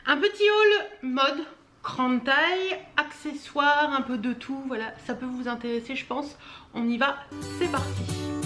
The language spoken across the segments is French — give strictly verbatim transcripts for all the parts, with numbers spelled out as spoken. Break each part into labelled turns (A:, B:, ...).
A: Un petit haul mode, grande taille, accessoires, un peu de tout, voilà, ça peut vous intéresser je pense. On y va, c'est parti.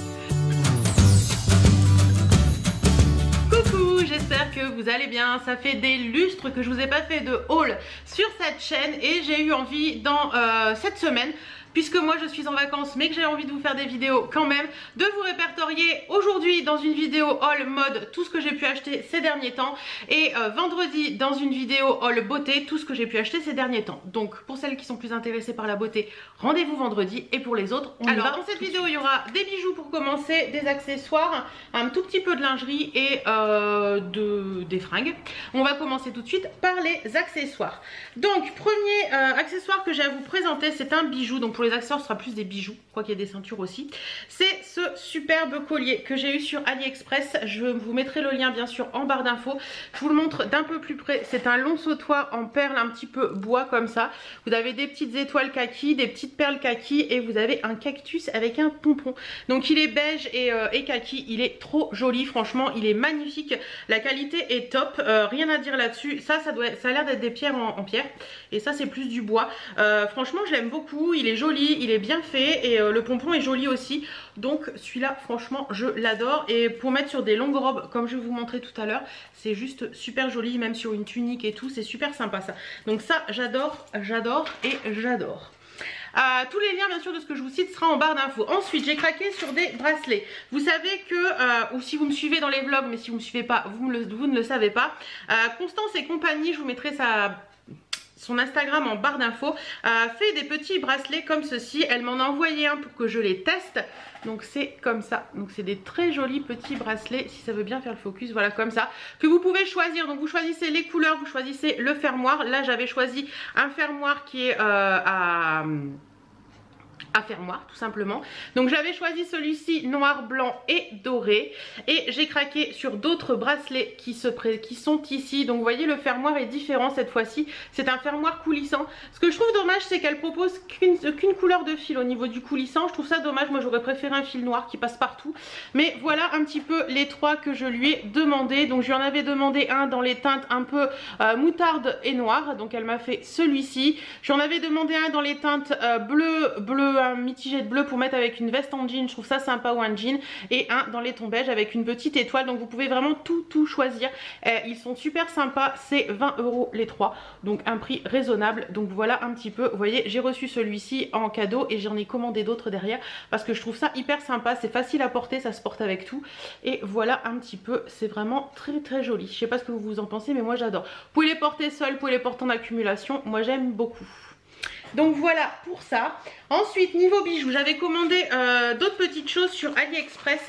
A: Coucou, j'espère que vous allez bien. Ça fait des lustres que je vous ai pas fait de haul sur cette chaîne et j'ai eu envie dans euh, cette semaine, puisque moi je suis en vacances mais que j'ai envie de vous faire des vidéos quand même, de vous répertorier aujourd'hui dans une vidéo haul mode tout ce que j'ai pu acheter ces derniers temps et euh, vendredi dans une vidéo haul beauté tout ce que j'ai pu acheter ces derniers temps. Donc pour celles qui sont plus intéressées par la beauté, rendez-vous vendredi, et pour les autres on y va. Alors dans cette vidéo il y aura des bijoux pour commencer, des accessoires, un tout petit peu de lingerie et euh, de, des fringues. On va commencer tout de suite par les accessoires. Donc premier euh, accessoire que j'ai à vous présenter, c'est un bijou. Donc pour les accessoires ce sera plus des bijoux, quoi qu'il y ait des ceintures aussi. C'est ce superbe collier que j'ai eu sur AliExpress. Je vous mettrai le lien bien sûr en barre d'infos. Je vous le montre d'un peu plus près. C'est un long sautoir en perles un petit peu bois comme ça. Vous avez des petites étoiles kaki, des petites perles kaki et vous avez un cactus avec un pompon. Donc il est beige et, euh, et kaki. Il est trop joli, franchement il est magnifique. La qualité est top, euh, rien à dire là-dessus. Ça, ça, doit, ça a l'air d'être des pierres en, en pierre et ça c'est plus du bois. Euh, franchement je l'aime beaucoup, il est joli. Il est bien fait et euh, le pompon est joli aussi. Donc celui-là franchement je l'adore. Et pour mettre sur des longues robes comme je vais vous montrer tout à l'heure, c'est juste super joli. Même sur une tunique et tout, c'est super sympa ça. Donc ça j'adore, j'adore et j'adore. Euh, tous les liens bien sûr de ce que je vous cite sera en barre d'infos. Ensuite j'ai craqué sur des bracelets. Vous savez que, euh, ou si vous me suivez dans les vlogs, mais si vous ne me suivez pas, vous, le, vous ne le savez pas, euh, Constance et compagnie, je vous mettrai sa... son Instagram en barre d'infos, a fait des petits bracelets comme ceci. Elle m'en a envoyé un pour que je les teste. Donc c'est comme ça. Donc c'est des très jolis petits bracelets, si ça veut bien faire le focus, voilà comme ça, que vous pouvez choisir. Donc vous choisissez les couleurs, vous choisissez le fermoir. Là j'avais choisi un fermoir qui est euh, à... à fermoir tout simplement. Donc j'avais choisi celui-ci noir, blanc et doré. Et j'ai craqué sur d'autres bracelets qui, se pré... qui sont ici. Donc vous voyez le fermoir est différent cette fois-ci. C'est un fermoir coulissant. Ce que je trouve dommage c'est qu'elle propose qu'une qu'une couleur de fil au niveau du coulissant. Je trouve ça dommage. Moi j'aurais préféré un fil noir qui passe partout. Mais voilà un petit peu les trois que je lui ai demandé. Donc je lui en avais demandé un dans les teintes un peu euh, moutarde et noir. Donc elle m'a fait celui-ci. J'en avais demandé un dans les teintes euh, bleu, bleu un mitigé de bleu pour mettre avec une veste en jean, je trouve ça sympa, ou un jean, et un dans les tons beige avec une petite étoile. Donc vous pouvez vraiment tout tout choisir. Euh, ils sont super sympas, c'est vingt euros les trois, donc un prix raisonnable. Donc voilà un petit peu, vous voyez j'ai reçu celui-ci en cadeau et j'en ai commandé d'autres derrière parce que je trouve ça hyper sympa, c'est facile à porter, ça se porte avec tout. Et voilà un petit peu, c'est vraiment très très joli. Je sais pas ce que vous en pensez mais moi j'adore. Vous pouvez les porter seuls, vous pouvez les porter en accumulation, moi j'aime beaucoup. Donc voilà pour ça. Ensuite niveau bijoux, j'avais commandé euh, d'autres petites choses sur AliExpress.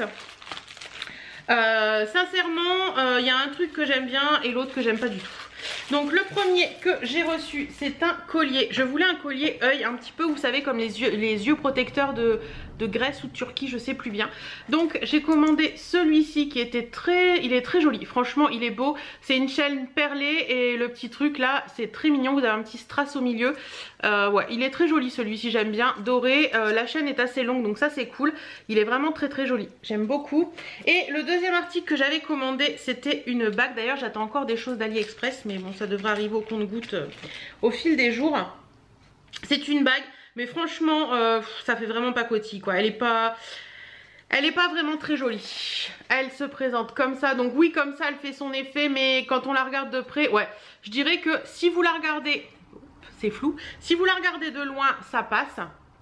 A: Euh, sincèrement, il euh, y a un truc que j'aime bien et l'autre que j'aime pas du tout. Donc le premier que j'ai reçu, c'est un collier. Je voulais un collier œil un petit peu, vous savez, comme les yeux, les yeux protecteurs de, de Grèce ou de Turquie, je sais plus bien. Donc j'ai commandé celui-ci qui était très, il est très joli. Franchement, il est beau. C'est une chaîne perlée et le petit truc là, c'est très mignon. Vous avez un petit strass au milieu. Euh, ouais, il est très joli celui-ci, j'aime bien. Doré, euh, la chaîne est assez longue, donc ça c'est cool. Il est vraiment très très joli. J'aime beaucoup. Et le deuxième article que j'avais commandé, c'était une bague. D'ailleurs, j'attends encore des choses d'AliExpress, mais bon, ça devrait arriver au compte-gouttes euh, au fil des jours. C'est une bague, mais franchement, euh, ça fait vraiment pacotille quoi. Elle est pas... Elle est pas vraiment très jolie. Elle se présente comme ça. Donc oui, comme ça, elle fait son effet. Mais quand on la regarde de près, ouais. Je dirais que si vous la regardez... C'est flou. Si vous la regardez de loin, ça passe.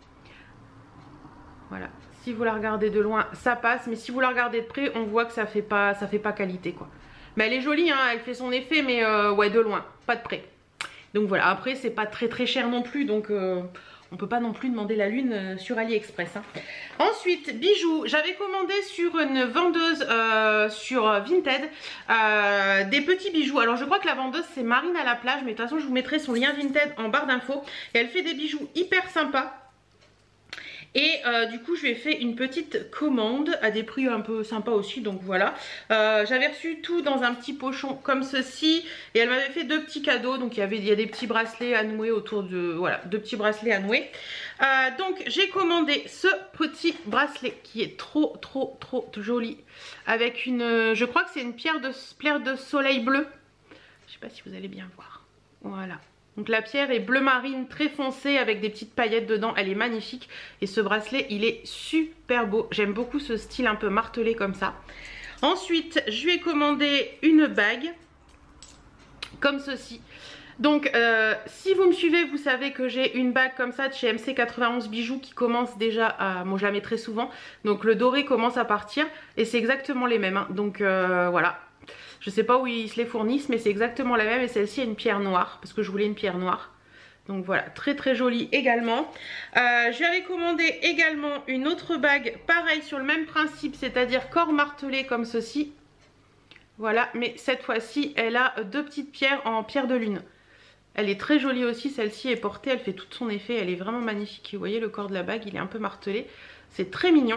A: Voilà. Si vous la regardez de loin, ça passe. Mais si vous la regardez de près, on voit que ça fait pas, ça fait pas qualité quoi. Mais elle est jolie, hein. Elle fait son effet. Mais euh, ouais, de loin. Pas de près. Donc voilà. Après, c'est pas très très cher non plus. Donc... Euh... on peut pas non plus demander la lune sur AliExpress. Hein. Ensuite, bijoux. J'avais commandé sur une vendeuse euh, sur Vinted euh, des petits bijoux. Alors je crois que la vendeuse c'est Marine à la plage, mais de toute façon je vous mettrai son lien Vinted en barre d'infos. Et elle fait des bijoux hyper sympas. Et euh, du coup je lui ai fait une petite commande à des prix un peu sympas aussi, donc voilà. euh, J'avais reçu tout dans un petit pochon comme ceci. Et elle m'avait fait deux petits cadeaux. Donc il y avait il y a des petits bracelets à nouer autour de... Voilà, deux petits bracelets à nouer. euh, Donc j'ai commandé ce petit bracelet qui est trop trop trop joli. Avec une... Je crois que c'est une pierre de, pierre de soleil bleu. Je sais pas si vous allez bien voir. Voilà. Donc la pierre est bleu marine très foncée avec des petites paillettes dedans, elle est magnifique. Et ce bracelet il est super beau, j'aime beaucoup ce style un peu martelé comme ça. Ensuite je lui ai commandé une bague comme ceci. Donc euh, si vous me suivez vous savez que j'ai une bague comme ça de chez M C quatre-vingt-onze bijoux qui commence déjà à... Moi je la mets très souvent, donc le doré commence à partir et c'est exactement les mêmes hein. Donc euh, voilà. Je sais pas où ils se les fournissent mais c'est exactement la même et celle-ci a une pierre noire parce que je voulais une pierre noire. Donc voilà, très très jolie également. Euh, je lui avais commandé également une autre bague, pareil sur le même principe, c'est-à-dire corps martelé comme ceci. Voilà, mais cette fois-ci elle a deux petites pierres en pierre de lune. Elle est très jolie aussi, celle-ci est portée, elle fait tout son effet, elle est vraiment magnifique. Vous voyez le corps de la bague, il est un peu martelé, c'est très mignon.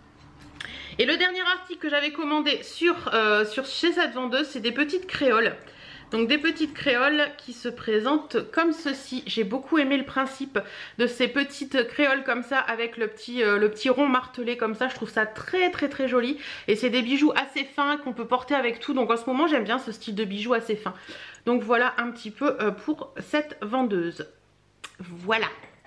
A: Et le dernier article que j'avais commandé sur, euh, sur chez cette vendeuse, c'est des petites créoles. Donc des petites créoles qui se présentent comme ceci. J'ai beaucoup aimé le principe de ces petites créoles comme ça avec le petit, euh, le petit rond martelé comme ça. Je trouve ça très très très joli. Et c'est des bijoux assez fins qu'on peut porter avec tout. Donc en ce moment j'aime bien ce style de bijoux assez fin. Donc voilà un petit peu euh, pour cette vendeuse. Voilà.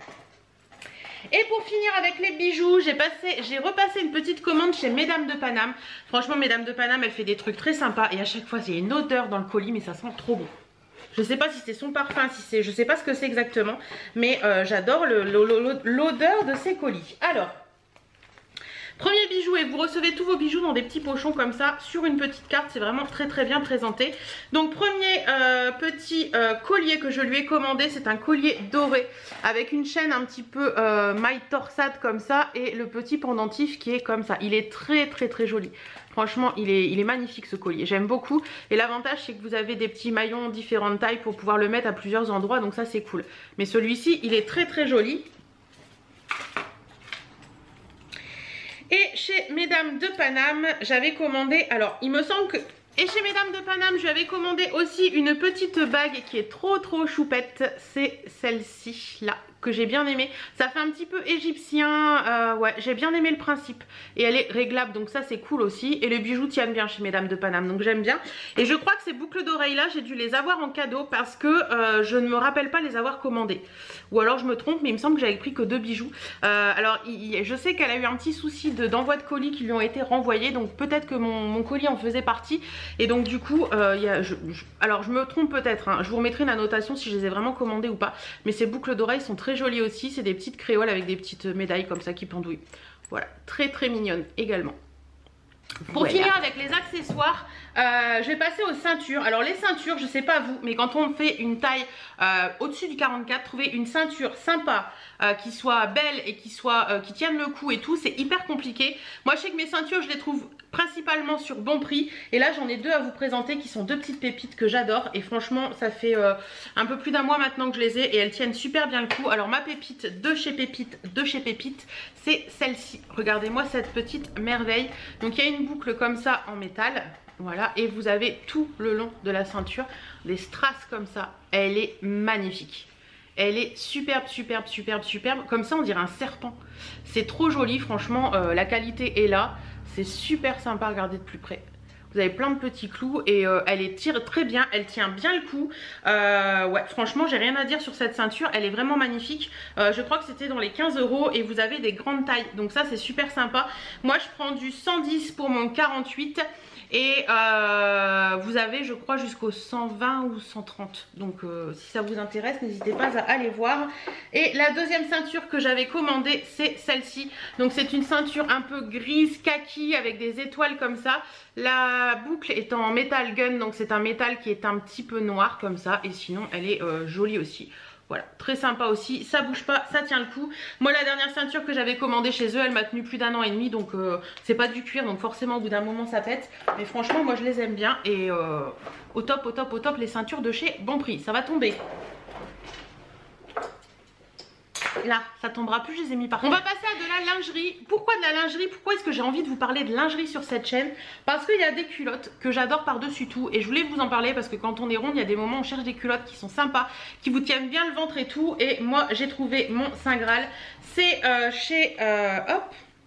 A: Et pour finir avec les bijoux, j'ai passé, j'ai repassé une petite commande chez Mesdames de Paname. Franchement, Mesdames de Paname, elle fait des trucs très sympas. Et à chaque fois, il y a une odeur dans le colis, mais ça sent trop bon. Je sais pas si c'est son parfum, si c'est, je sais pas ce que c'est exactement. Mais euh, j'adore l'odeur de ces colis. Alors, premier bijou, et vous recevez tous vos bijoux dans des petits pochons comme ça sur une petite carte, c'est vraiment très très bien présenté. Donc premier euh, petit euh, collier que je lui ai commandé, c'est un collier doré avec une chaîne un petit peu euh, maille torsade comme ça et le petit pendentif qui est comme ça. Il est très très très joli. Franchement il est, il est magnifique ce collier, j'aime beaucoup. Et l'avantage c'est que vous avez des petits maillons différentes tailles pour pouvoir le mettre à plusieurs endroits, donc ça c'est cool. Mais celui-ci il est très très joli. Et chez Mesdames de Paname, j'avais commandé, alors il me semble que... Et chez Mesdames de Paname, je lui avais commandé aussi une petite bague qui est trop trop choupette. C'est celle-ci là, que j'ai bien aimée. Ça fait un petit peu égyptien, euh, ouais, j'ai bien aimé le principe. Et elle est réglable, donc ça c'est cool aussi. Et les bijoux tiennent bien chez Mesdames de Paname, donc j'aime bien. Et je crois que ces boucles d'oreilles là, j'ai dû les avoir en cadeau parce que euh, je ne me rappelle pas les avoir commandées. Ou alors je me trompe, mais il me semble que j'avais pris que deux bijoux. Euh, alors il, je sais qu'elle a eu un petit souci d'envoi de, de colis qui lui ont été renvoyés, donc peut-être que mon, mon colis en faisait partie. Et donc du coup, euh, y a, je, je, alors je me trompe peut-être, hein, je vous remettrai une annotation si je les ai vraiment commandées ou pas. Mais ces boucles d'oreilles sont très jolies aussi, c'est des petites créoles avec des petites médailles comme ça qui pendouillent. Voilà, très très mignonne également. Pour voilà. Finir avec les accessoires, euh, je vais passer aux ceintures. Alors les ceintures, je sais pas vous, mais quand on fait une taille euh, au-dessus du quarante-quatre, trouver une ceinture sympa, euh, qui soit belle et qui soit euh, qui tienne le coup et tout, c'est hyper compliqué. Moi je sais que mes ceintures, je les trouve principalement sur bon prix. Et là j'en ai deux à vous présenter qui sont deux petites pépites que j'adore. Et franchement ça fait euh, un peu plus d'un mois maintenant que je les ai et elles tiennent super bien le coup. Alors ma pépite de chez Pépite, de chez Pépite, c'est celle-ci. Regardez-moi cette petite merveille. Donc il y a une boucle comme ça en métal. Voilà, et vous avez tout le long de la ceinture des strass comme ça. Elle est magnifique. Elle est superbe, superbe, superbe, superbe. Comme ça on dirait un serpent. C'est trop joli, franchement, euh, la qualité est là. C'est super sympa à regarder de plus près. Vous avez plein de petits clous et euh, elle est tire très bien, elle tient bien le coup. Euh, ouais, franchement, j'ai rien à dire sur cette ceinture, elle est vraiment magnifique. Euh, je crois que c'était dans les quinze euros et vous avez des grandes tailles, donc ça c'est super sympa. Moi, je prends du cent dix pour mon quarante-huit et euh, vous avez, je crois, jusqu'au cent vingt ou cent trente. Donc, euh, si ça vous intéresse, n'hésitez pas à aller voir. Et la deuxième ceinture que j'avais commandée, c'est celle-ci. Donc, c'est une ceinture un peu grise, kaki, avec des étoiles comme ça. La boucle est en métal gun, donc c'est un métal qui est un petit peu noir comme ça. Et sinon, elle est euh, jolie aussi. Voilà, très sympa aussi, ça bouge pas, ça tient le coup. Moi la dernière ceinture que j'avais commandée chez eux, elle m'a tenu plus d'un an et demi, donc euh, c'est pas du cuir, donc forcément au bout d'un moment ça pète. Mais franchement moi je les aime bien et euh, au top, au top, au top les ceintures de chez Bon Prix. Ça va tomber. Là, ça tombera plus, je les ai mis par contre. On va passer à de la lingerie. Pourquoi de la lingerie? Pourquoi est-ce que j'ai envie de vous parler de lingerie sur cette chaîne? Parce qu'il y a des culottes que j'adore par-dessus tout. Et je voulais vous en parler parce que quand on est ronde, il y a des moments où on cherche des culottes qui sont sympas, qui vous tiennent bien le ventre et tout. Et moi, j'ai trouvé mon Saint Graal. C'est euh, chez... Euh, hop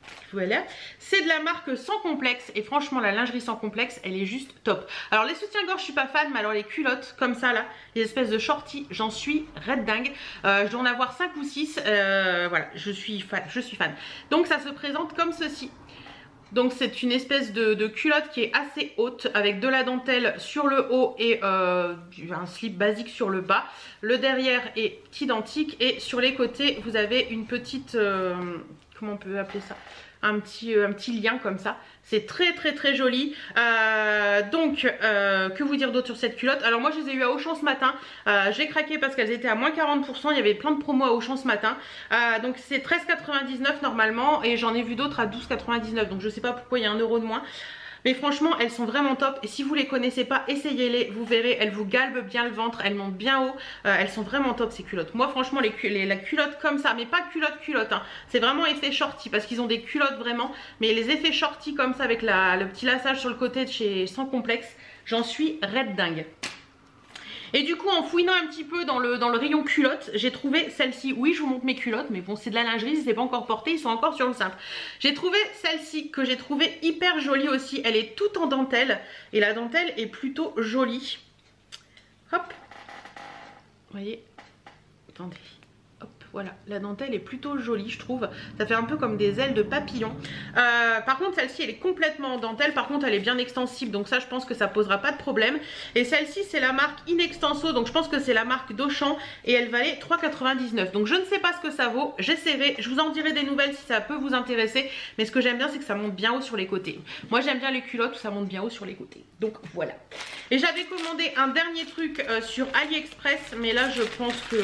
A: C'est de la marque Sans Complexe et franchement la lingerie Sans Complexe elle est juste top. Alors les soutiens-gorge je suis pas fan, mais alors les culottes comme ça là, les espèces de shorties, j'en suis red dingue. euh, Je dois en avoir cinq ou six, euh, voilà, je suis fan, je suis fan. Donc ça se présente comme ceci. Donc c'est une espèce de, de culotte qui est assez haute avec de la dentelle sur le haut et euh, un slip basique sur le bas. Le derrière est identique et sur les côtés vous avez une petite, euh, comment on peut appeler ça, un petit, euh, un petit lien comme ça. C'est très très très joli. euh, Donc euh, que vous dire d'autre sur cette culotte? Alors moi je les ai eu à Auchan ce matin. euh, J'ai craqué parce qu'elles étaient à moins quarante pour cent. Il y avait plein de promos à Auchan ce matin. euh, Donc c'est treize quatre-vingt-dix-neuf normalement. Et j'en ai vu d'autres à douze quatre-vingt-dix-neuf. Donc je sais pas pourquoi il y a un euro de moins. Mais franchement elles sont vraiment top et si vous les connaissez pas, essayez-les, vous verrez, elles vous galbent bien le ventre, elles montent bien haut, euh, elles sont vraiment top ces culottes. Moi franchement les, les la culotte comme ça, mais pas culotte culotte, hein. C'est vraiment effet shorty parce qu'ils ont des culottes vraiment, mais les effets shorty comme ça avec la, le petit lassage sur le côté de chez Sans Complexe, j'en suis red dingue. Et du coup en fouinant un petit peu dans le, dans le rayon culotte, j'ai trouvé celle-ci. Oui je vous montre mes culottes, mais bon c'est de la lingerie, c'est pas encore porté, ils sont encore sur le simple. J'ai trouvé celle-ci que j'ai trouvé hyper jolie aussi. Elle est toute en dentelle et la dentelle est plutôt jolie. Hop, vous voyez, attendez. Voilà, la dentelle est plutôt jolie je trouve. Ça fait un peu comme des ailes de papillon. euh, Par contre celle-ci elle est complètement en dentelle. Par contre elle est bien extensible. Donc ça je pense que ça posera pas de problème. Et celle-ci c'est la marque Inextenso. Donc je pense que c'est la marque d'Auchan. Et elle valait trois quatre-vingt-dix-neuf. Donc je ne sais pas ce que ça vaut. J'essaierai, je vous en dirai des nouvelles si ça peut vous intéresser. Mais ce que j'aime bien c'est que ça monte bien haut sur les côtés. Moi j'aime bien les culottes où ça monte bien haut sur les côtés. Donc voilà. Et j'avais commandé un dernier truc euh, sur AliExpress. Mais là je pense que...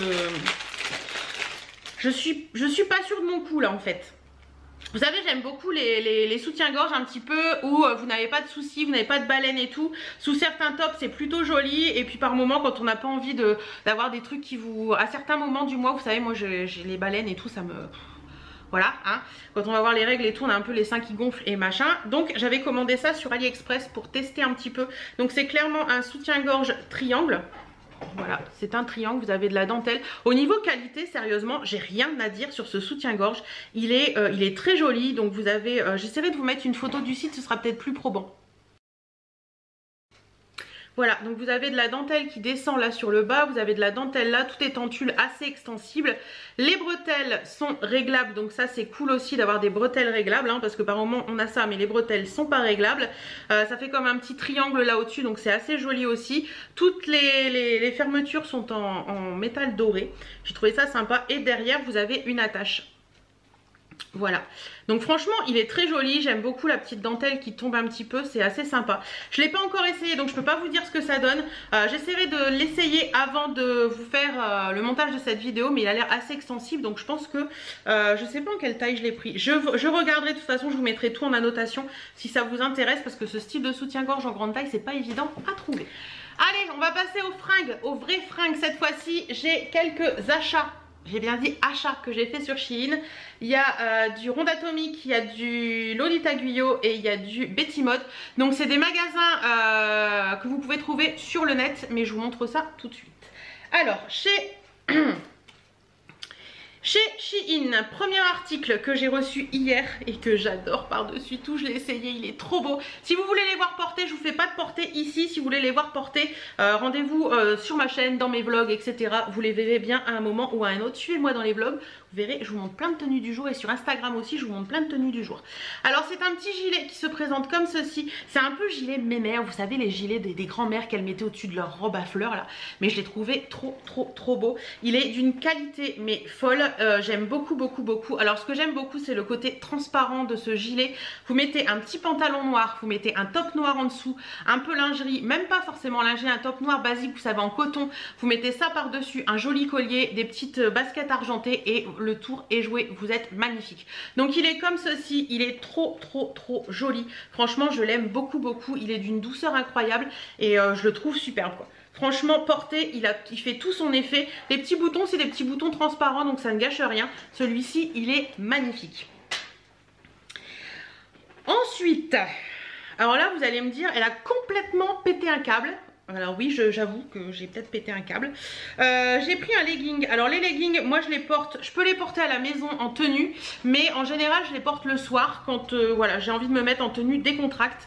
A: Je suis, je suis pas sûre de mon coup là en fait. Vous savez j'aime beaucoup les, les, les soutiens-gorge un petit peu où vous n'avez pas de soucis, vous n'avez pas de baleine et tout. Sous certains tops c'est plutôt joli et puis par moment quand on n'a pas envie de d'avoir des trucs qui vous... À certains moments du mois vous savez moi j'ai les baleines et tout ça me... Voilà, hein. Quand on va voir les règles et tout, on a un peu les seins qui gonflent et machin. Donc j'avais commandé ça sur AliExpress pour tester un petit peu. Donc c'est clairement un soutien-gorge triangle. Voilà, c'est un triangle, vous avez de la dentelle. Au niveau qualité, sérieusement, j'ai rien à dire sur ce soutien-gorge. Il est, euh, il est très joli, donc vous avez... Euh, j'essaierai de vous mettre une photo du site, ce sera peut-être plus probant. Voilà, donc vous avez de la dentelle qui descend là sur le bas, vous avez de la dentelle là, tout est en tulle assez extensible. Les bretelles sont réglables, donc ça c'est cool aussi d'avoir des bretelles réglables, hein, parce que par moment on a ça, mais les bretelles sont pas réglables. Euh, ça fait comme un petit triangle là au-dessus, donc c'est assez joli aussi. Toutes les, les, les fermetures sont en, en métal doré, j'ai trouvé ça sympa. Et derrière vous avez une attache. Voilà, donc franchement il est très joli, j'aime beaucoup la petite dentelle qui tombe un petit peu, c'est assez sympa. Je ne l'ai pas encore essayé donc je peux pas vous dire ce que ça donne. euh, J'essaierai de l'essayer avant de vous faire euh, le montage de cette vidéo, mais il a l'air assez extensible donc je pense que euh, je sais pas en quelle taille je l'ai pris. je, je regarderai de toute façon, je vous mettrai tout en annotation si ça vous intéresse, parce que ce style de soutien-gorge en grande taille c'est pas évident à trouver. Allez, on va passer aux fringues, aux vraies fringues cette fois-ci. J'ai quelques achats. J'ai bien dit achat que j'ai fait sur Shein. Il y a euh, du Ronde Atomique, il y a du Lolita Guyot et il y a du Betty Mode. Donc c'est des magasins euh, que vous pouvez trouver sur le net, mais je vous montre ça tout de suite. Alors chez... Chez Shein, premier article que j'ai reçu hier et que j'adore par-dessus tout, je l'ai essayé, il est trop beau. Si vous voulez les voir porter, je vous fais pas de portée ici. Si vous voulez les voir porter, euh, rendez-vous euh, sur ma chaîne, dans mes vlogs, et cetera. Vous les verrez bien à un moment ou à un autre. Suivez-moi dans les vlogs, vous verrez, je vous montre plein de tenues du jour. Et sur Instagram aussi, je vous montre plein de tenues du jour. Alors c'est un petit gilet qui se présente comme ceci. C'est un peu gilet mémère, vous savez les gilets des, des grands-mères qu'elles mettaient au-dessus de leur robe à fleurs là. Mais je l'ai trouvé trop trop trop beau. Il est d'une qualité mais folle. Euh, j'aime beaucoup beaucoup beaucoup. Alors ce que j'aime beaucoup c'est le côté transparent de ce gilet. Vous mettez un petit pantalon noir, vous mettez un top noir en dessous, un peu lingerie, même pas forcément lingerie, un top noir basique, vous savez en coton. Vous mettez ça par dessus, un joli collier, des petites baskets argentées et le tour est joué. Vous êtes magnifique. Donc il est comme ceci, il est trop trop trop joli. Franchement je l'aime beaucoup beaucoup. Il est d'une douceur incroyable et euh, je le trouve superbe quoi. Franchement porté, il, a, il fait tout son effet. Les petits boutons c'est des petits boutons transparents donc ça ne gâche rien. Celui-ci il est magnifique. Ensuite, alors là vous allez me dire elle a complètement pété un câble. Alors oui, j'avoue que j'ai peut-être pété un câble. Euh, j'ai pris un legging. Alors les leggings, moi je les porte, je peux les porter à la maison en tenue, mais en général je les porte le soir quand euh, voilà, j'ai envie de me mettre en tenue décontracte.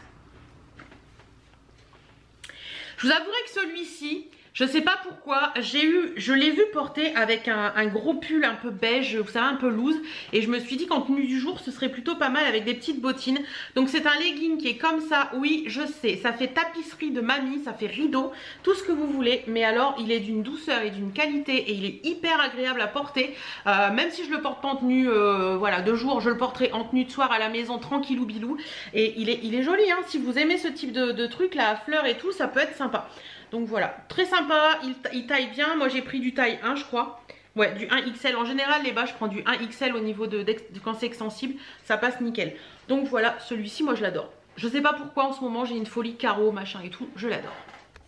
A: Je vous avouerai que celui-ci, je sais pas pourquoi, j'ai eu, je l'ai vu porter avec un, un gros pull un peu beige, vous savez, un peu loose. Et je me suis dit qu'en tenue du jour, ce serait plutôt pas mal avec des petites bottines. Donc c'est un legging qui est comme ça, oui, je sais, ça fait tapisserie de mamie, ça fait rideau, tout ce que vous voulez. Mais alors, il est d'une douceur et d'une qualité et il est hyper agréable à porter. Euh, même si je le porte pas en tenue, euh, voilà, de jour, je le porterai en tenue de soir à la maison, tranquillou bilou. Et il est, il est joli, hein, si vous aimez ce type de, de truc là, à fleurs et tout, ça peut être sympa. Donc voilà, très sympa, il, il taille bien. Moi j'ai pris du taille un je crois. Ouais, du un X L. En général les bas je prends du un X L au niveau de, de, de quand c'est extensible. Ça passe nickel. Donc voilà, celui-ci moi je l'adore. Je sais pas pourquoi en ce moment j'ai une folie carreau machin et tout. Je l'adore.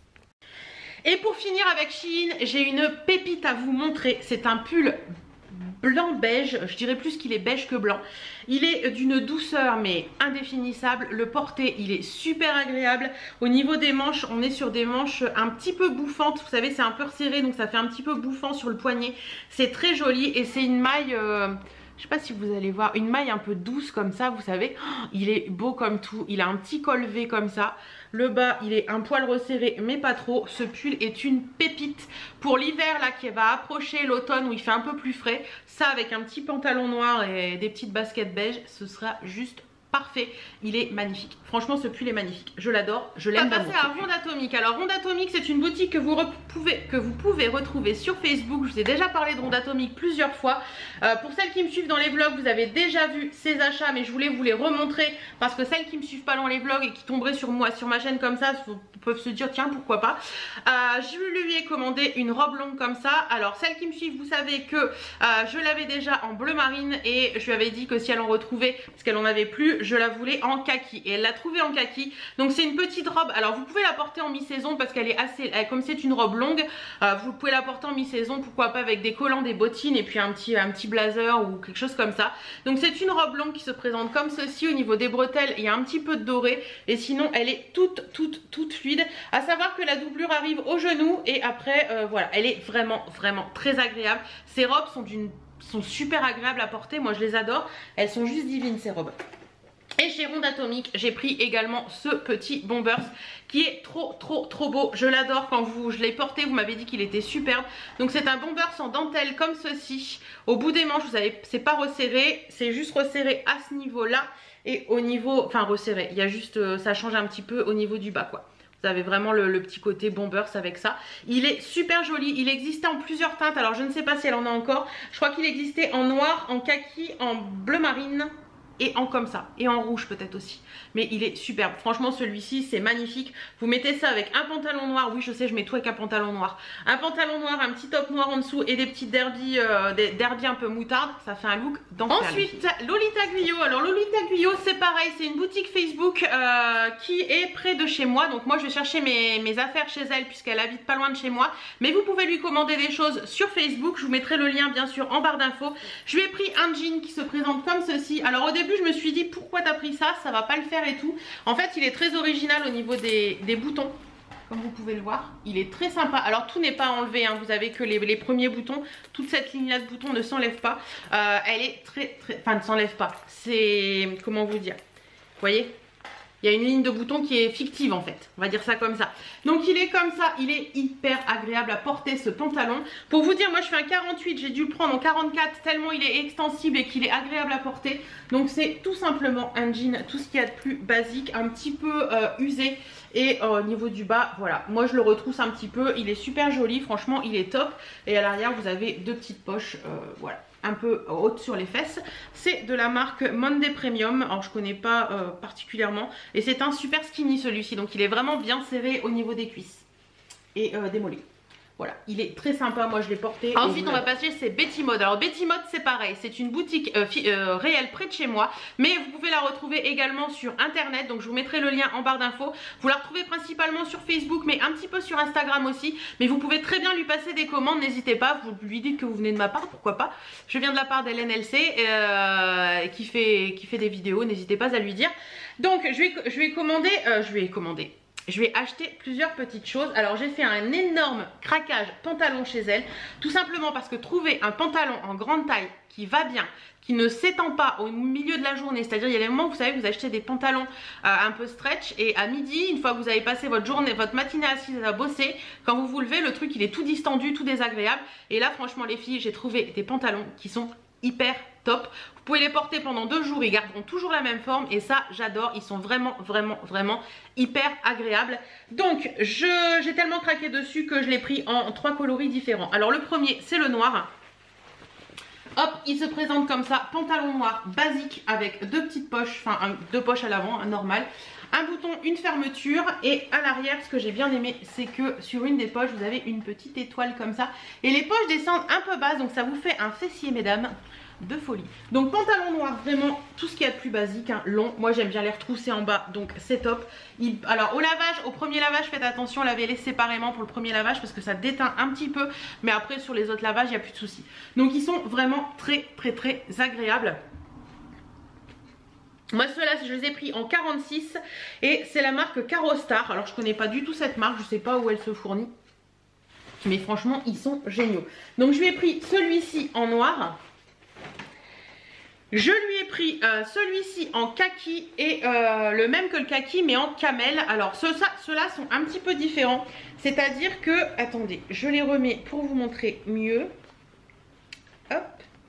A: Et pour finir avec Shein, j'ai une pépite à vous montrer. C'est un pull blanc beige, je dirais plus qu'il est beige que blanc. Il est d'une douceur mais indéfinissable. Le porter il est super agréable. Au niveau des manches, on est sur des manches un petit peu bouffantes. Vous savez, c'est un peu resserré donc ça fait un petit peu bouffant sur le poignet. C'est très joli et c'est une maille... Euh... Je sais pas si vous allez voir, une maille un peu douce comme ça, vous savez. Oh, il est beau comme tout, il a un petit col V comme ça. Le bas, il est un poil resserré, mais pas trop. Ce pull est une pépite pour l'hiver là qui va approcher, l'automne où il fait un peu plus frais. Ça avec un petit pantalon noir et des petites baskets beige, ce sera juste parfait. Il est magnifique. Franchement, ce pull est magnifique. Je l'adore. Je l'aime. On va passer à Ronde Atomique. Alors, Ronde Atomique, c'est une boutique que vous, pouvez, que vous pouvez retrouver sur Facebook. Je vous ai déjà parlé de Ronde Atomique plusieurs fois. Euh, pour celles qui me suivent dans les vlogs, vous avez déjà vu ces achats, mais je voulais vous les remontrer parce que celles qui me suivent pas dans les vlogs et qui tomberaient sur moi, sur ma chaîne comme ça, peuvent se dire tiens, pourquoi pas. Euh, je lui ai commandé une robe longue comme ça. Alors, celles qui me suivent, vous savez que euh, je l'avais déjà en bleu marine et je lui avais dit que si elle en retrouvait, parce qu'elle en avait plus, je la voulais en kaki et elle l'a trouvée en kaki. Donc c'est une petite robe. Alors vous pouvez la porter en mi-saison parce qu'elle est assez, elle, comme c'est une robe longue, euh, vous pouvez la porter en mi-saison, pourquoi pas avec des collants, des bottines et puis un petit, un petit blazer ou quelque chose comme ça. Donc c'est une robe longue qui se présente comme ceci. Au niveau des bretelles, il y a un petit peu de doré et sinon elle est toute, toute, toute fluide. À savoir que la doublure arrive au genou et après euh, voilà, elle est vraiment, vraiment très agréable. Ces robes sont d'une, sont super agréables à porter. Moi je les adore. Elles sont juste divines ces robes. Et chez Ronde Atomique, j'ai pris également ce petit Bombers qui est trop trop trop beau. Je l'adore. Quand vous, je l'ai porté, vous m'avez dit qu'il était superbe. Donc c'est un Bombers en dentelle comme ceci. Au bout des manches, vous savez, c'est pas resserré, c'est juste resserré à ce niveau-là. Et au niveau, enfin resserré, il y a juste, euh, ça change un petit peu au niveau du bas quoi. Vous avez vraiment le, le petit côté Bombers avec ça. Il est super joli. Il existait en plusieurs teintes. Alors je ne sais pas si elle en a encore. Je crois qu'il existait en noir, en kaki, en bleu marine et en comme ça, et en rouge peut-être aussi, mais il est superbe. Franchement celui-ci c'est magnifique. Vous mettez ça avec un pantalon noir, oui je sais je mets tout avec un pantalon noir, un pantalon noir, un petit top noir en dessous et des petites derbies, euh, des derbies un peu moutarde, ça fait un look d'enfer. Ensuite Lolita Guyot. Alors Lolita Guyot c'est pareil, c'est une boutique Facebook euh, qui est près de chez moi, donc moi je vais chercher mes, mes affaires chez elle puisqu'elle habite pas loin de chez moi, mais vous pouvez lui commander des choses sur Facebook. Je vous mettrai le lien bien sûr en barre d'infos. Je lui ai pris un jean qui se présente comme ceci. Alors au début je me suis dit pourquoi t'as pris ça, ça va pas le faire et tout. En fait il est très original au niveau des, des boutons. Comme vous pouvez le voir, il est très sympa. Alors tout n'est pas enlevé, hein. Vous avez que les, les premiers boutons. Toute cette ligne là de boutons ne s'enlève pas. euh, Elle est très très, enfin ne s'enlève pas. C'est, comment vous dire, vous voyez, il y a une ligne de bouton qui est fictive en fait, on va dire ça comme ça. Donc il est comme ça, il est hyper agréable à porter ce pantalon. Pour vous dire, moi je fais un quarante-huit, j'ai dû le prendre en quarante-quatre tellement il est extensible et qu'il est agréable à porter. Donc c'est tout simplement un jean, tout ce qu'il y a de plus basique, un petit peu euh, usé. Et euh, au niveau du bas, voilà, moi je le retrousse un petit peu, il est super joli, franchement il est top. Et à l'arrière vous avez deux petites poches, euh, voilà, un peu haute sur les fesses. C'est de la marque Monday Premium, alors je connais pas euh, particulièrement, et c'est un super skinny celui-ci, donc il est vraiment bien serré au niveau des cuisses et euh, des mollets. Voilà, il est très sympa, moi je l'ai porté. Ensuite on va passer chez Betty Mode. Alors Betty Mode c'est pareil, c'est une boutique euh, euh, réelle près de chez moi, mais vous pouvez la retrouver également sur internet, donc je vous mettrai le lien en barre d'infos. Vous la retrouvez principalement sur Facebook mais un petit peu sur Instagram aussi, mais vous pouvez très bien lui passer des commandes, n'hésitez pas, vous lui dites que vous venez de ma part, pourquoi pas. Je viens de la part d'Hélène L C euh, qui, fait, qui fait des vidéos, n'hésitez pas à lui dire. Donc je vais, je vais commander, euh, je vais commander. je vais acheter plusieurs petites choses. Alors j'ai fait un énorme craquage pantalon chez elle, tout simplement parce que trouver un pantalon en grande taille qui va bien, qui ne s'étend pas au milieu de la journée, c'est-à-dire il y a des moments où vous savez vous achetez des pantalons euh, un peu stretch et à midi, une fois que vous avez passé votre journée, votre matinée assise à bosser, quand vous vous levez, le truc il est tout distendu, tout désagréable. Et là franchement les filles, j'ai trouvé des pantalons qui sont hyper top. Vous pouvez les porter pendant deux jours, ils garderont toujours la même forme et ça j'adore, ils sont vraiment vraiment vraiment hyper agréables. Donc je j'ai tellement craqué dessus que je l'ai pris en trois coloris différents. Alors le premier c'est le noir. Hop, il se présente comme ça, pantalon noir basique avec deux petites poches, enfin un, deux poches à l'avant, normal. Un bouton, une fermeture et à l'arrière, ce que j'ai bien aimé, c'est que sur une des poches, vous avez une petite étoile comme ça. Et les poches descendent un peu basses, donc ça vous fait un fessier, mesdames, de folie. Donc pantalon noir, vraiment tout ce qu'il y a de plus basique, hein, long. Moi j'aime bien les retrousser en bas, donc c'est top. Il... Alors au lavage, au premier lavage, faites attention, lavez-les séparément pour le premier lavage parce que ça déteint un petit peu. Mais après sur les autres lavages, il n'y a plus de soucis. Donc ils sont vraiment très très très agréables. Moi ceux-là je les ai pris en quarante-six et c'est la marque Carostar. Alors je connais pas du tout cette marque, je sais pas où elle se fournit. Mais franchement ils sont géniaux. Donc je lui ai pris celui-ci en noir. Je lui ai pris euh, celui-ci en kaki et euh, le même que le kaki mais en camel. Alors ceux-là ceux sont un petit peu différents. C'est-à-dire que, attendez, je les remets pour vous montrer mieux. Hop.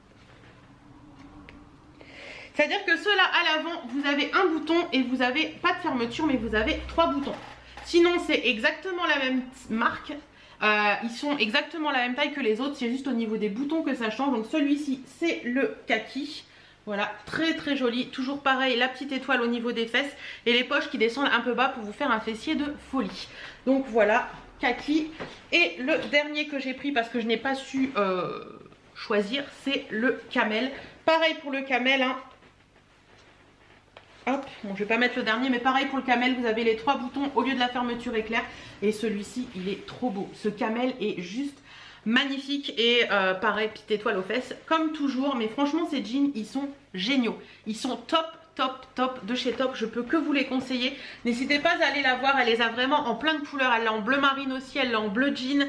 A: C'est-à-dire que ceux-là à l'avant, vous avez un bouton et vous n'avez pas de fermeture mais vous avez trois boutons. Sinon c'est exactement la même marque. Euh, ils sont exactement la même taille que les autres, c'est juste au niveau des boutons que ça change. Donc celui-ci c'est le kaki. Voilà, très très joli, toujours pareil, la petite étoile au niveau des fesses et les poches qui descendent un peu bas pour vous faire un fessier de folie. Donc voilà, kaki. Et le dernier que j'ai pris parce que je n'ai pas su euh, choisir, c'est le camel. Pareil pour le camel, hein. Hop, bon je vais pas mettre le dernier mais pareil pour le camel, vous avez les trois boutons au lieu de la fermeture éclair. Et celui-ci il est trop beau, ce camel est juste magnifique et euh, pareil petite étoile aux fesses comme toujours. Mais franchement ces jeans ils sont géniaux, ils sont top top top de chez Top, je peux que vous les conseiller. N'hésitez pas à aller la voir, elle les a vraiment en plein de couleurs, elle l'a en bleu marine aussi, elle l'a en bleu jean,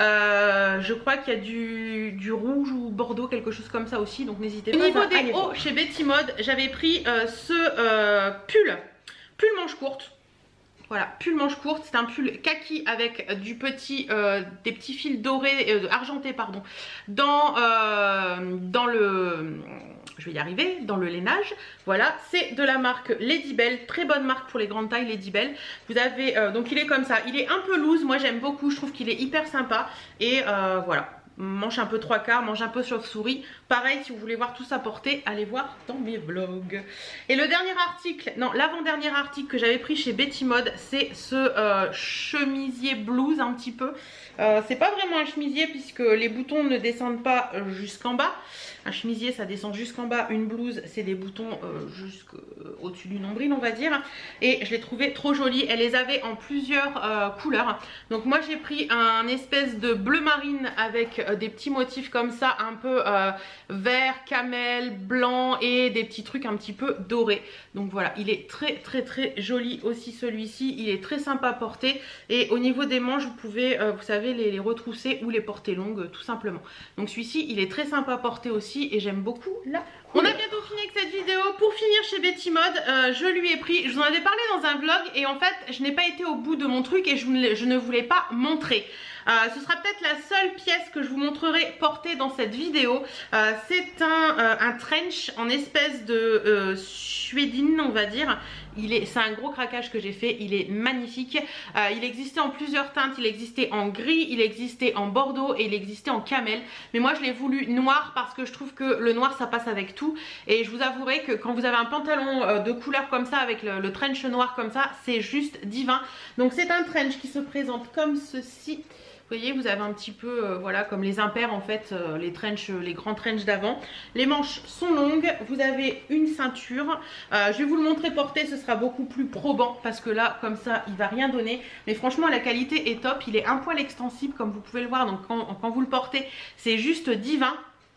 A: euh, je crois qu'il y a du, du rouge ou bordeaux, quelque chose comme ça aussi, donc n'hésitez pas. Au niveau des hauts chez Betty Mode, j'avais pris euh, ce euh, pull, pull manche courte. Voilà, pull manche courte, c'est un pull kaki avec du petit, euh, des petits fils dorés, euh, argentés pardon, dans, euh, dans le, je vais y arriver, dans le lainage. Voilà, c'est de la marque Ladybell, très bonne marque pour les grandes tailles Ladybell. Vous avez, euh, donc il est comme ça, il est un peu loose, moi j'aime beaucoup, je trouve qu'il est hyper sympa et euh, voilà. Manche un peu trois quarts, manche un peu chauve-souris. Pareil, si vous voulez voir tout ça porté, allez voir dans mes vlogs. Et le dernier article, non, l'avant-dernier article que j'avais pris chez Betty Mode, c'est ce euh, chemisier blouse un petit peu. Euh, c'est pas vraiment un chemisier puisque les boutons ne descendent pas jusqu'en bas. Un chemisier ça descend jusqu'en bas, une blouse c'est des boutons euh, jusqu'au-dessus du nombril on va dire. Et je l'ai trouvé trop jolie, elle les avait en plusieurs euh, couleurs. Donc moi j'ai pris un espèce de bleu marine avec euh, des petits motifs comme ça, un peu euh, vert, camel, blanc et des petits trucs un petit peu dorés. Donc voilà, il est très très très joli aussi celui-ci, il est très sympa à porter. Et au niveau des manches vous pouvez, euh, vous savez, les, les retrousser ou les porter longues tout simplement. Donc celui-ci il est très sympa à porter aussi et j'aime beaucoup la couleur. On a bientôt fini avec cette vidéo. Pour finir chez Betty Mode, euh, je lui ai pris, je vous en avais parlé dans un vlog et en fait je n'ai pas été au bout de mon truc et je, je ne voulais pas montrer. Euh, ce sera peut-être la seule pièce que je vous montrerai portée dans cette vidéo. Euh, c'est un, euh, un trench en espèce de euh, suédine on va dire. C'est un gros craquage que j'ai fait, il est magnifique. Euh, il existait en plusieurs teintes, il existait en gris, il existait en bordeaux et il existait en camel. Mais moi je l'ai voulu noir parce que je trouve que le noir ça passe avec tout. Et je vous avouerai que quand vous avez un pantalon euh, de couleur comme ça avec le, le trench noir comme ça, c'est juste divin. Donc c'est un trench qui se présente comme ceci. Vous voyez, vous avez un petit peu, euh, voilà, comme les impairs en fait, euh, les trench, les grands trench d'avant. Les manches sont longues, vous avez une ceinture. Euh, je vais vous le montrer porté, ce sera beaucoup plus probant parce que là, comme ça, il va rien donner. Mais franchement, la qualité est top. Il est un poil extensible comme vous pouvez le voir. Donc quand, quand vous le portez, c'est juste divin.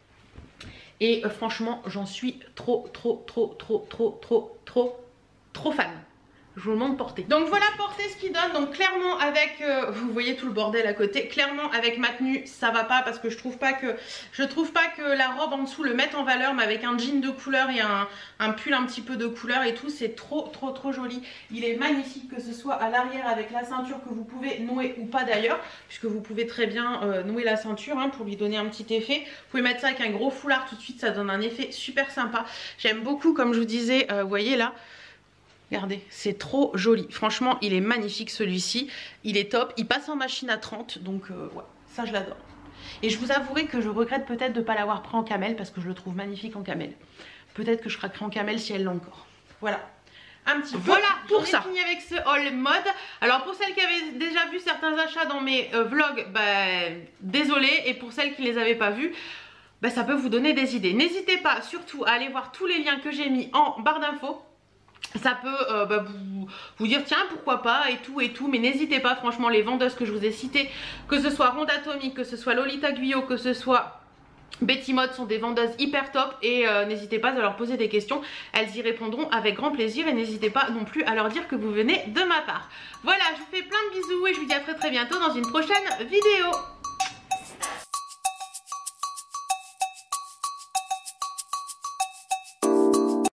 A: Et euh, franchement, j'en suis trop, trop, trop, trop, trop, trop, trop, trop fan. je vous le montre porté. Donc voilà porté ce qu'il donne. Donc clairement avec, euh, vous voyez tout le bordel à côté, clairement avec ma tenue ça va pas parce que je trouve pas que je trouve pas que la robe en dessous le mette en valeur, mais avec un jean de couleur et un, un pull un petit peu de couleur et tout, c'est trop trop trop joli. Il est magnifique, que ce soit à l'arrière avec la ceinture que vous pouvez nouer ou pas d'ailleurs, puisque vous pouvez très bien euh, nouer la ceinture hein, pour lui donner un petit effet. Vous pouvez mettre ça avec un gros foulard tout de suite, ça donne un effet super sympa. J'aime beaucoup, comme je vous disais, euh, vous voyez là. Regardez, c'est trop joli. Franchement, il est magnifique celui-ci. Il est top. Il passe en machine à trente. Donc, euh, ouais, ça, je l'adore. Et je vous avouerai que je regrette peut-être de ne pas l'avoir pris en camel parce que je le trouve magnifique en camel. Peut-être que je craquerai en camel si elle l'a encore. Voilà. Un petit peu. Voilà pour ça. Fini avec ce haul mode. Alors pour celles qui avaient déjà vu certains achats dans mes euh, vlogs, bah, désolé. Et pour celles qui ne les avaient pas vus, bah, ça peut vous donner des idées. N'hésitez pas surtout à aller voir tous les liens que j'ai mis en barre d'infos. Ça peut euh, bah, vous, vous dire tiens pourquoi pas et tout et tout, mais n'hésitez pas, franchement les vendeuses que je vous ai citées, que ce soit Ronde Atomique, que ce soit Lolita Guyot, que ce soit Betty Mode, sont des vendeuses hyper top et euh, n'hésitez pas à leur poser des questions, elles y répondront avec grand plaisir et n'hésitez pas non plus à leur dire que vous venez de ma part. Voilà, je vous fais plein de bisous et je vous dis à très très bientôt dans une prochaine vidéo.